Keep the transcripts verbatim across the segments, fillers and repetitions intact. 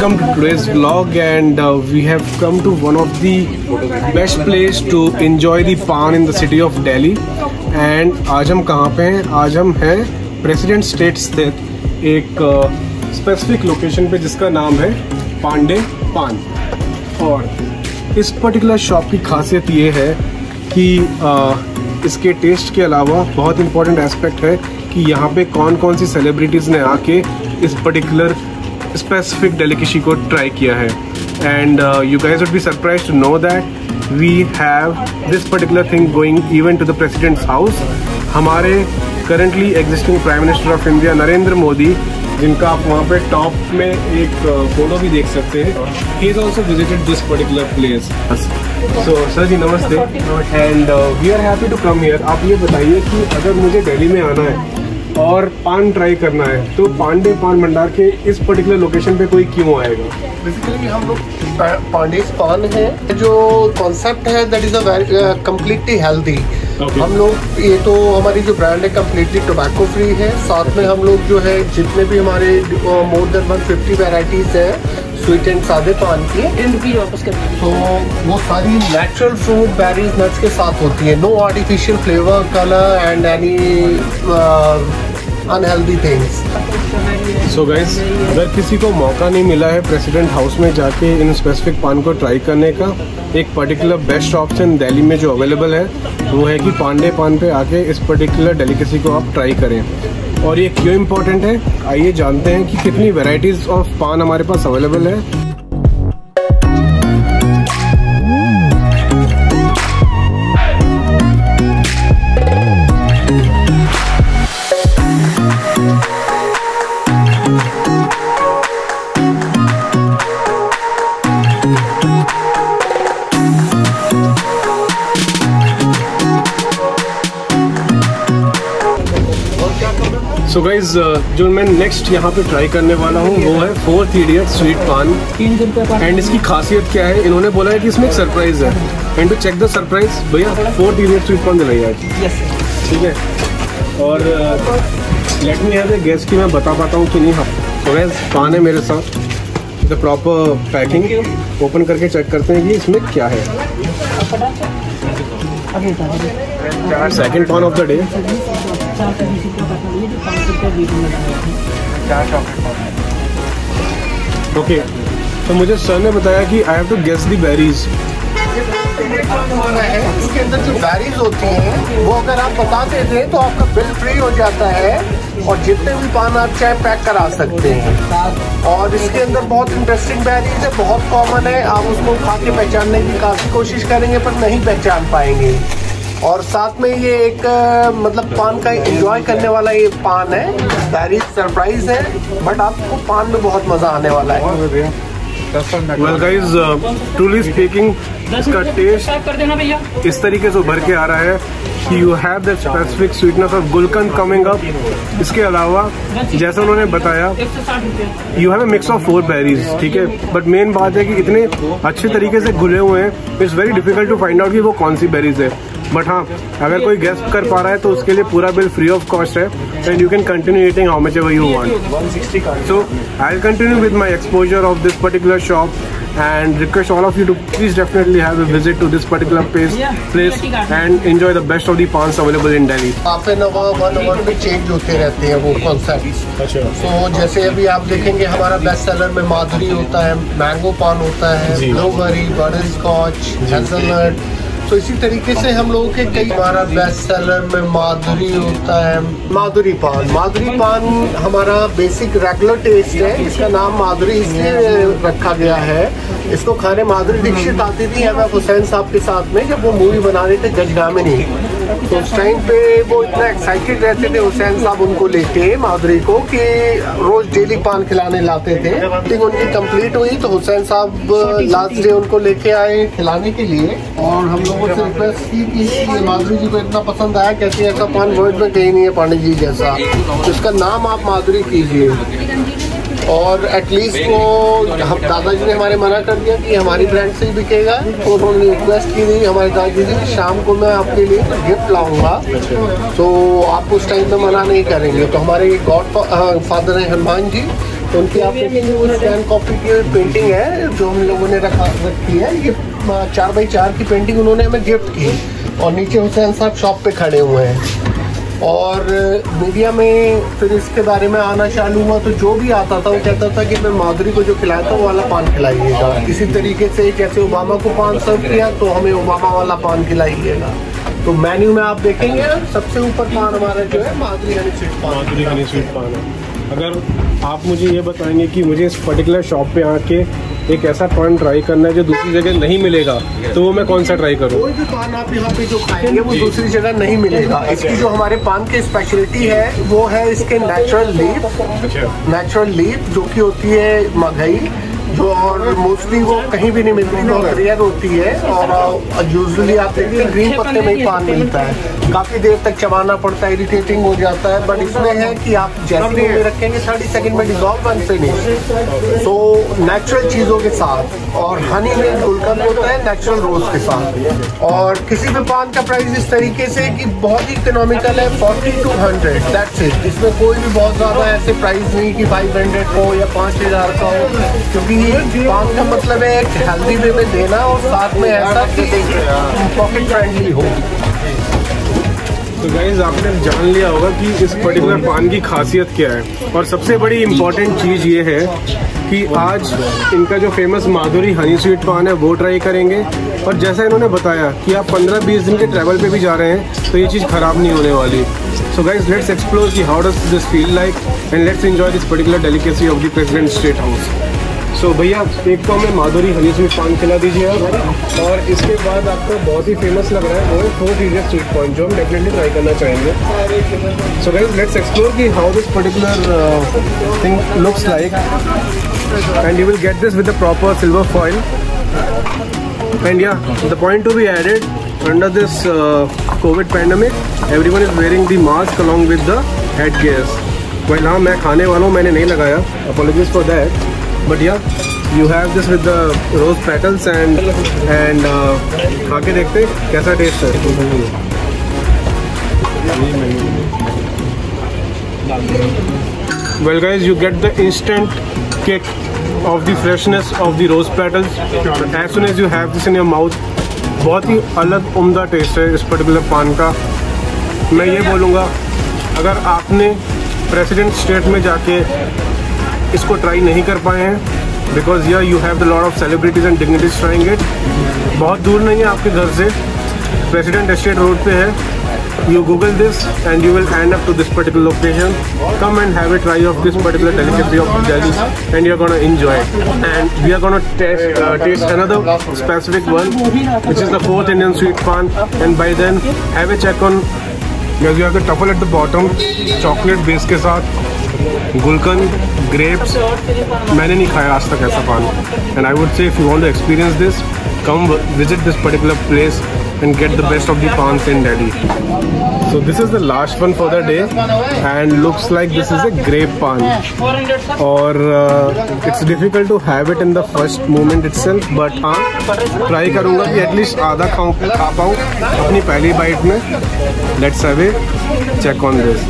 welcome to today's vlog, and uh, we have come to one of the best place to enjoy the pan in the city of Delhi. And आज हम कहाँ पे हैं? आज हम हैं president state स्थित एक स्पेसिफिक uh, लोकेशन पे जिसका नाम है पांडे पान। और इस पर्टिकुलर शॉप की खासियत ये है कि uh, इसके टेस्ट के अलावा बहुत इंपॉर्टेंट एस्पेक्ट है कि यहाँ पे कौन कौन सी सेलिब्रिटीज़ ने आके इस पर्टिकुलर स्पेसिफिक डेलिकेसी को ट्राई किया है। And you guys would be surprise to know that we have this particular thing going even to the president's house. हमारे currently existing prime minister of India Narendra Modi, जिनका आप वहाँ पे टॉप में एक फोटो भी देख सकते हैं, he is also visited this particular place. So sir ji नमस्ते, and we are happy to come here. आप ये बताइए कि अगर मुझे दिल्ली में आना है और पान ट्राई करना है तो पांडे पान भंडार के इस पर्टिकुलर लोकेशन पे कोई क्यों आएगा? बेसिकली हम लोग पांडेस पान है, जो कॉन्सेप्ट है that is a completely healthy. हम लोग ये तो हमारी जो ब्रांड है कम्प्लीटली टोबैको फ्री है। साथ में हम लोग जो है जितने भी हमारे more than one fifty varieties है स्वीट एंड सादे पान की, वापस कर तो वो सारी नेचुरल फ्रूट बेरीज नट्स के साथ होती है। No artificial flavour, colour and any unhealthy things. So guys, अगर किसी को मौका नहीं मिला है प्रेसिडेंट हाउस में जाके इन स्पेसिफिक पान को ट्राई करने का, एक पर्टिकुलर बेस्ट ऑप्शन दिल्ली में जो अवेलेबल है वो है कि पांडे पान पे आके इस पर्टिकुलर डेलिकेसी को आप ट्राई करें। और ये क्यों इम्पोर्टेंट है, आइए जानते हैं कि कितनी वैरायटीज ऑफ पान हमारे पास अवेलेबल है। सो so गाइज, जो मैं नेक्स्ट यहाँ पे ट्राई करने वाला हूँ वो है fourth idiot sweet paan. And इसकी खासियत क्या है, इन्होंने बोला है कि इसमें एक सरप्राइज है। And to check the surprise, भैया फोर्थ इडियट स्वीट पान दिलाइए आज, ठीक है? और let me have a guess कि मैं बता पाता हूँ कि नहीं। हाँ, तो गाइज पान है मेरे साथ, द प्रॉपर पैकिंग ओपन करके चेक करते हैं कि इसमें क्या है। सेकेंड पान ऑफ द डे। ओके, तो मुझे सर ने बताया कि I have to guess the berries. इसके अंदर जो बेरीज होती हैं वो अगर आप बता देते तो आपका बिल फ्री हो जाता है और जितने भी पान आप चाहे पैक करा सकते हैं। और इसके अंदर बहुत इंटरेस्टिंग बेरीज है, बहुत कॉमन है। आप उसको खा के पहचानने की काफी कोशिश करेंगे पर नहीं पहचान पाएंगे। और साथ में ये एक मतलब पान का एंजॉय करने वाला ये पान है। बेरीज सरप्राइज है बट आपको पान में बहुत मजा आने वाला है। Well guys, uh, truly speaking, इसका टेस्ट इस तरीके से उभर के आ रहा है कि you have that specific sweetness of gulkand coming up. इसके अलावा जैसा उन्होंने बताया, you have a mix of four berries, ठीक है? बट मेन बात है कि इतने अच्छे तरीके से घुले हुए हैं, it's very difficult to find out कि वो कौन सी बेरीज है। बट हाँ, अगर कोई गेस कर पा रहा है तो उसके लिए पूरा बिल फ्री ऑफ कॉस्ट है। And you can continue eating how much ever you want. So I will continue with my exposure of this particular shop and request all of you to please definitely have a visit to this particular place place and enjoy the best of the pans available in Delhi. Half an hour one hour में change होते रहते हैं वो concept. अच्छा, तो जैसे अभी आप देखेंगे हमारा बेस्ट सेलर में माधुरी होता है, मैंगो पान होता है, ब्लूबेरी, बटर स्कॉच, हेज़लनट। तो इसी तरीके से हम लोगों के कई, हमारा बेस्ट सेलर में माधुरी होता है, माधुरी पान। माधुरी पान हमारा बेसिक रेगुलर टेस्ट है। इसका नाम माधुरी इसलिए रखा गया है, इसको खाने माधुरी दीक्षित आती थी एम एफ हुसैन साहब के साथ में जब वो मूवी बना रहे थे गजगामिनी। तो उस टाइम पे वो इतना एक्साइटेड रहते थे हुसैन साहब उनको लेके माधुरी को कि रोज डेली पान खिलाने लाते थे। मीटिंग उनकी कंप्लीट हुई तो हुसैन साहब लास्ट डे उनको लेके आए खिलाने के लिए। और हम लोगों से रिक्वेस्ट की कि माधुरी जी को इतना पसंद आया, कहते हैं ऐसा पान वर्ल्ड में कहीं नहीं है पांडे जी जैसा, तो इसका नाम आप माधुरी कीजिए। और एटलीस्ट वो हम दादाजी ने हमारे मना कर दिया कि हमारी ब्रांड से ही बिकेगा। तो उन्होंने रिक्वेस्ट की थी हमारे दादाजी जी शाम को मैं आपके लिए गिफ्ट लाऊंगा, तो आप उस टाइम पे मना नहीं करेंगे। तो हमारे गॉड फादर हैं हनुमान जी, उनकी आप स्टैंड कॉपी की पेंटिंग है जो हम लोगों ने रखा रखी है। ये चार बाई चार की पेंटिंग उन्होंने हमें गिफ्ट की और नीचे हुसैन साहब शॉप पे खड़े हुए हैं। और मीडिया में फिर इसके बारे में आना चालू हुआ, तो जो भी आता था वो कहता था कि मैं माधुरी को जो खिलाया था वो वाला पान खिलाइएगा। इसी तरीके से जैसे ओबामा को पान सर्व किया तो हमें ओबामा वाला पान खिलाइएगा। तो मेन्यू में आप देखेंगे सबसे ऊपर पान हमारा जो है माधुरी हनी स्वीट पान, माधुरी हनी स्वीट पान है। अगर आप मुझे ये बताएंगे कि मुझे इस पर्टिकुलर शॉप पे आके एक ऐसा पान ट्राई करना है जो दूसरी जगह नहीं मिलेगा, तो वो मैं कौन सा ट्राई करूँ? कोई भी पान आप यहाँ पे जो खाएंगे वो दूसरी जगह नहीं मिलेगा। इसकी जो हमारे पान की स्पेशलिटी है वो है इसके नेचुरल लीफ, नेचुरल लीफ जो कि होती है मगई, जो और मोस्टली वो कहीं भी नहीं मिलती, बहुत रेयर होती है। और यूजुअली आप देखते हैं ग्रीन पत्ते में ही पान मिलता है, काफ़ी देर तक चबाना पड़ता है, इरिटेटिंग हो जाता है। बट इसमें है कि आप जैसे में रखेंगे थर्टी सेकंड में डिजॉल्व एंड फिनिश। तो नेचुरल चीज़ों के साथ और हनी में गुलकंद होता है नेचुरल रोज के साथ। और किसी भी पान का प्राइस इस तरीके से कि बहुत ही इकोनॉमिकल है, forty to hundred that's it. इसमें कोई भी बहुत ज़्यादा ऐसे प्राइस नहीं कि फाइव हंड्रेड हो या पाँच हज़ार का हो, क्योंकि पान का मतलब है एक हेल्दी वे में देना और साथ में ऐसा कि पॉकेट फ्रेंडली हो। तो गाइस आपने जान लिया होगा कि इस पर्टिकुलर पान की खासियत क्या है। और सबसे बड़ी इम्पोर्टेंट चीज़ ये है कि आज इनका जो फेमस माधुरी हनी स्वीट पान है वो ट्राई करेंगे। और जैसा इन्होंने बताया कि आप पंद्रह बीस दिन के ट्रैवल पे भी जा रहे हैं तो ये चीज़ ख़राब नहीं होने वाली। सो गाइस लेट्स एक्सप्लोर कि how does this feel like and let's enjoy this particular delicacy of the president state house. So so, भैया एक तो हमें माधुरी हनी स्वीट पान खिला दीजिए आप, और इसके बाद आपका बहुत ही फेमस लग रहा है वो फोर्ट इडियट स्वीट पान जो हम डेफिनेटली ट्राई करना चाहेंगे। सो गाइस लेट्स एक्सप्लोर कि how this particular thing looks like and you will get this with the proper silver foil. And या the point to be added under this covid pandemic everyone is wearing the mask along with the head gears. Well हाँ मैं खाने वाला हूँ, मैंने नहीं लगाया, apologies for that. But yeah, you have this with the rose petals and and uh, खा के देखते कैसा टेस्ट है। Well guys, you get the instant kick of the freshness of the rose petals as soon as you have this in your mouth। बहुत ही अलग उम्दा test है इस पर्टिकुलर पान का। मैं ये बोलूँगा अगर आपने प्रेसिडेंट स्टेट में जाके इसको ट्राई नहीं कर पाए हैं, बिकॉज या you have the lot of celebrities and dignities trying it. बहुत दूर नहीं है आपके घर से, प्रेसिडेंट एस्टेट रोड पे है। You google this and you will end up to this particular location. Come and have a try of this particular delicacy of Delhi and you're gonna enjoy it। And we are gonna taste uh, taste another specific one which is the fourth Indian sweet pan, and by then have a check on you have the truffle at the bottom, chocolate base के साथ गुलकंद, grapes. मैंने नहीं खाया आज तक ऐसा पान, and I would say if you want to experience this come visit this particular place and get the best of the paans in Delhi. So this is the last one for the day and looks like this is a grape paan. और it's difficult to have it in the first moment itself, but हाँ try करूँगा कि at least आधा खाऊँ खा पाऊँ अपनी पहली बाइट में। Let's have a check on this.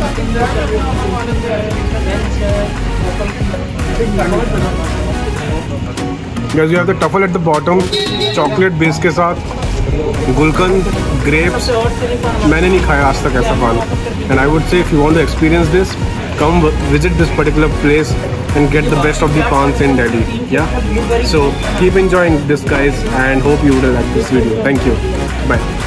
Guys, you have the truffle at the bottom, chocolate base के साथ गुलकंद, grapes। मैंने नहीं खाया आज तक ऐसा पान, and I would say if you want to experience this, come visit this particular place and get the best of the pans in Delhi. Yeah. So keep enjoying this, guys, and hope you will like this video. Thank you. Bye.